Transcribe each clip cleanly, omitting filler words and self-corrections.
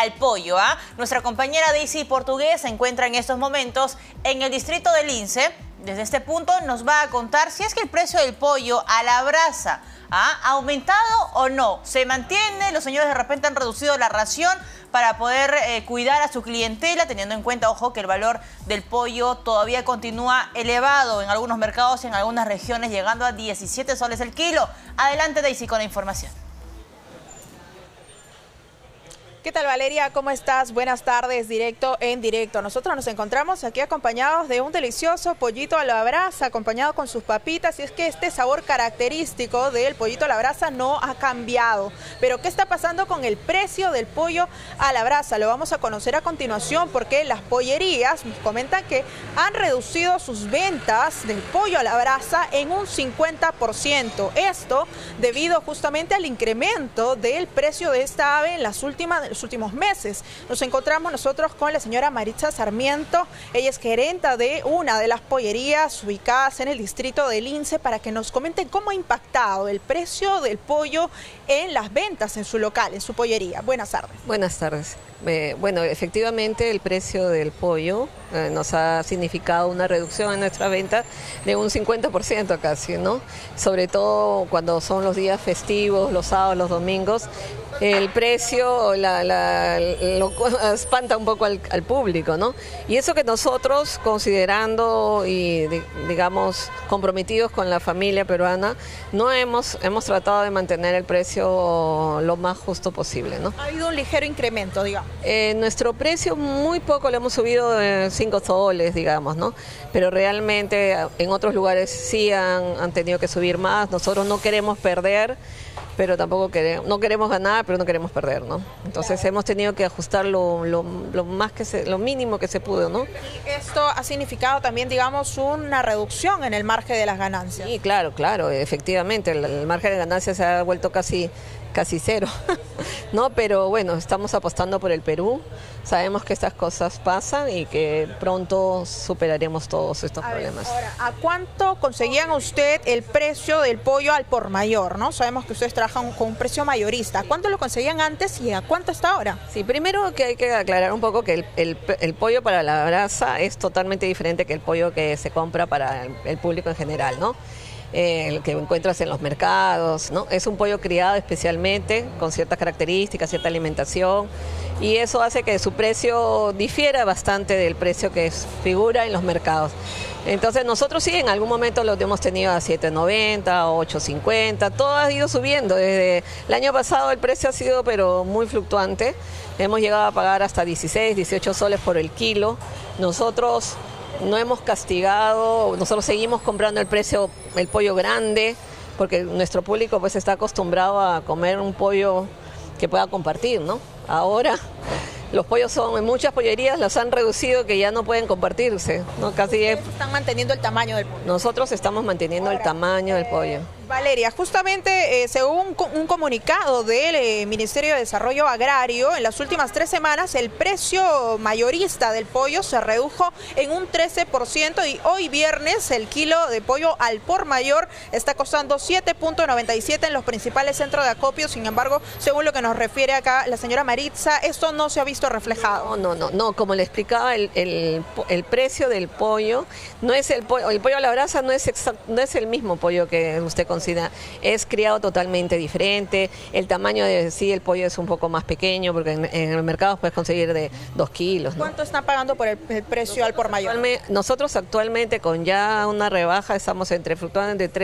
al pollo. Nuestra compañera Daisy Portugués se encuentra en estos momentos en el distrito de Lince. Desde este punto nos va a contar si es que el precio del pollo a la brasa ha aumentado o no. ¿Se mantiene? ¿Los señores de repente han reducido la ración para poder cuidar a su clientela, teniendo en cuenta, ojo, que el valor del pollo todavía continúa elevado en algunos mercados y en algunas regiones, llegando a 17 soles el kilo? Adelante, Daisy, con la información. ¿Qué tal, Valeria? ¿Cómo estás? Buenas tardes, directo en directo. Nosotros nos encontramos aquí acompañados de un delicioso pollito a la brasa, acompañado con sus papitas, y es que este sabor característico del pollito a la brasa no ha cambiado. Pero ¿qué está pasando con el precio del pollo a la brasa? Lo vamos a conocer a continuación, porque las pollerías nos comentan que han reducido sus ventas del pollo a la brasa en un 50%. Esto debido justamente al incremento del precio de esta ave en los últimos meses. Nos encontramos nosotros con la señora Maritza Sarmiento. Ella es gerenta de una de las pollerías ubicadas en el distrito de Lince, para que nos comenten cómo ha impactado el precio del pollo en las ventas en su local, en su pollería. Buenas tardes. Buenas tardes. Bueno, efectivamente el precio del pollo nos ha significado una reducción en nuestra venta de un 50% casi, ¿no? Sobre todo cuando son los días festivos, los sábados, los domingos. El precio lo espanta un poco al público, ¿no? Y eso que nosotros, considerando y digamos comprometidos con la familia peruana, hemos tratado de mantener el precio lo más justo posible, ¿no? Ha habido un ligero incremento, digamos. Nuestro precio muy poco lo hemos subido 5 soles, digamos, ¿no? Pero realmente en otros lugares sí han tenido que subir más. Nosotros no queremos perder, pero tampoco no queremos ganar, pero no queremos perder, ¿no? Entonces hemos tenido que ajustar lo mínimo que se pudo, ¿no? Y esto ha significado también, digamos, una reducción en el margen de las ganancias. Sí, claro, efectivamente, el margen de ganancias se ha vuelto casi cero, ¿no? Pero bueno, estamos apostando por el Perú. Sabemos que estas cosas pasan y que pronto superaremos todos estos problemas. Ahora, ¿a cuánto conseguían usted el precio del pollo al por mayor, no? Sabemos que ustedes trabajan con un precio mayorista. ¿A cuánto lo conseguían antes y a cuánto está ahora? Sí, primero que hay que aclarar un poco que el pollo para la brasa es totalmente diferente que el pollo que se compra para el público en general, ¿no? El que encuentras en los mercados, ¿no? Es un pollo criado especialmente, con ciertas características, cierta alimentación, y eso hace que su precio difiera bastante del precio que figura en los mercados. Entonces nosotros sí, en algún momento lo hemos tenido a 7.90, 8.50, todo ha ido subiendo. Desde el año pasado el precio ha sido pero muy fluctuante, hemos llegado a pagar hasta 16, 18 soles por el kilo. Nosotros no hemos castigado, nosotros seguimos comprando el pollo grande, porque nuestro público pues está acostumbrado a comer un pollo que pueda compartir, ¿no? Ahora los pollos en muchas pollerías los han reducido, que ya no pueden compartirse, ¿no? Están manteniendo el tamaño del pollo. Nosotros estamos manteniendo el tamaño del pollo. Valeria, justamente según un comunicado del Ministerio de Desarrollo Agrario, en las últimas 3 semanas el precio mayorista del pollo se redujo en un 13%, y hoy viernes el kilo de pollo al por mayor está costando 7.97 en los principales centros de acopio. Sin embargo, según lo que nos refiere acá la señora Maritza, esto no se ha visto reflejado. No, como le explicaba, el precio del pollo no es el pollo a la brasa, no es el mismo pollo que usted considera. Es criado totalmente diferente. El tamaño de el pollo es un poco más pequeño, porque en el mercado puedes conseguir de 2 kilos, ¿no? ¿Cuánto están pagando por el precio al por mayor? Nosotros actualmente, con ya una rebaja, estamos fluctuando entre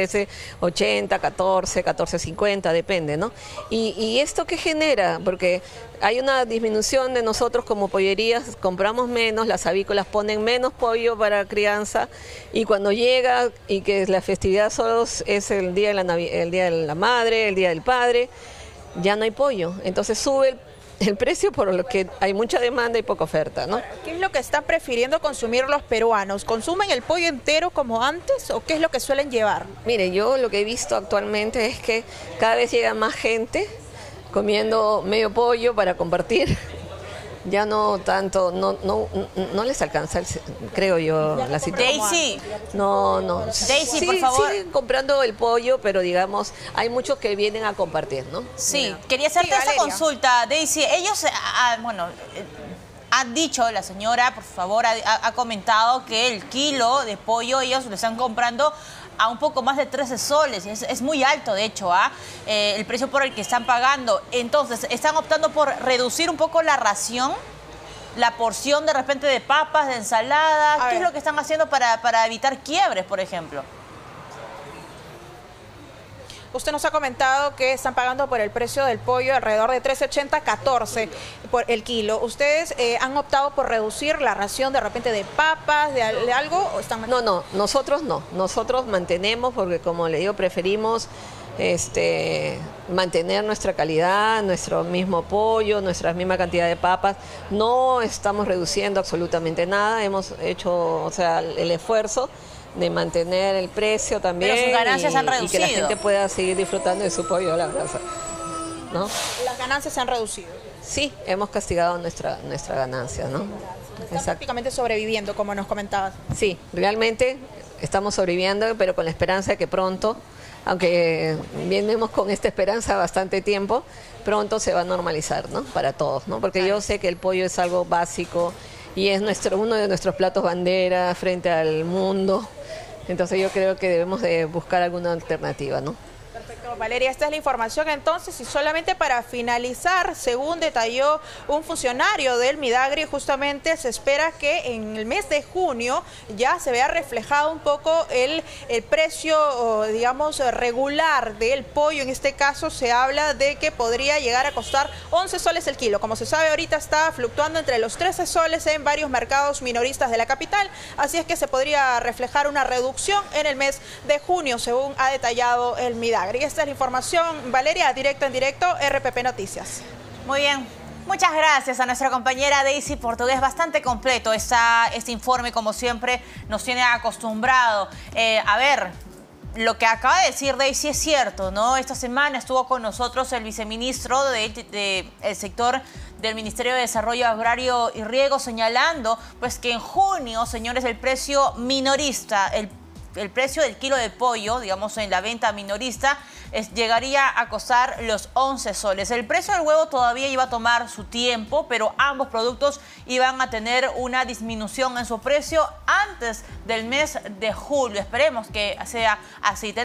13.80, 14, 14.50, depende, ¿no? ¿Y esto qué genera? Porque hay una disminución de nosotros como pollerías, compramos menos, las avícolas ponen menos pollo para crianza, y cuando llega y que la festividad solo es el día de la madre, el día del padre, ya no hay pollo. Entonces sube el precio, por lo que hay mucha demanda y poca oferta, ¿no? ¿Qué es lo que están prefiriendo consumir los peruanos? ¿Consumen el pollo entero como antes o qué es lo que suelen llevar? Mire, yo lo que he visto actualmente es que cada vez llega más gente comiendo medio pollo para compartir, Ya no tanto, no les alcanza, creo yo, la situación. Daisy. No. Daisy, por favor. Siguen comprando el pollo, pero digamos, hay muchos que vienen a compartir, ¿no? Sí, quería hacerte esa Valeria. consulta, Daisy. Ellos, han dicho, la señora, por favor, ha comentado que el kilo de pollo ellos lo están comprando a un poco más de 13 soles. Es muy alto, de hecho, el precio por el que están pagando. Entonces, ¿están optando por reducir un poco la ración? La porción de repente de papas, de ensalada. ¿Qué es lo que están haciendo para evitar quiebres, por ejemplo? Usted nos ha comentado que están pagando por el precio del pollo alrededor de 13.80, 14 por el kilo. ¿Ustedes han optado por reducir la ración de repente de papas, de algo? ¿O están... No, nosotros no. Nosotros mantenemos, porque como le digo, preferimos mantener nuestra calidad, nuestro mismo pollo, nuestra misma cantidad de papas. No estamos reduciendo absolutamente nada. Hemos hecho, o sea, el esfuerzo de mantener el precio también. Pero sus ganancias han y que reducido. la gente pueda seguir disfrutando de su pollo a la brasa, ¿no? Las ganancias se han reducido. Sí, hemos castigado nuestra ganancia, ¿no? Están prácticamente sobreviviendo, como nos comentabas. Sí, realmente estamos sobreviviendo, pero con la esperanza de que pronto, aunque venimos con esta esperanza bastante tiempo, pronto se va a normalizar, ¿no? Para todos, ¿no? Porque yo sé que el pollo es algo básico y es uno de nuestros platos bandera frente al mundo. Entonces yo creo que debemos de buscar alguna alternativa, ¿no? Perfecto, Valeria, esta es la información entonces, y solamente para finalizar, según detalló un funcionario del Midagri, justamente se espera que en el mes de junio ya se vea reflejado un poco el precio, digamos, regular del pollo. En este caso se habla de que podría llegar a costar 11 soles el kilo. Como se sabe, ahorita está fluctuando entre los 13 soles en varios mercados minoristas de la capital, así es que se podría reflejar una reducción en el mes de junio, según ha detallado el Midagri. Esta es la información, Valeria, directo en directo, RPP Noticias. Muy bien. Muchas gracias a nuestra compañera Daisy Portugués. Bastante completo este informe, como siempre nos tiene acostumbrado. A ver, lo que acaba de decir Daisy es cierto, ¿no? Esta semana estuvo con nosotros el viceministro del sector del Ministerio de Desarrollo Agrario y Riego, señalando pues que en junio, señores, el precio minorista, el precio del kilo de pollo, digamos, en la venta minorista, llegaría a costar los 11 soles. El precio del huevo todavía iba a tomar su tiempo, pero ambos productos iban a tener una disminución en su precio antes del mes de julio. Esperemos que sea así.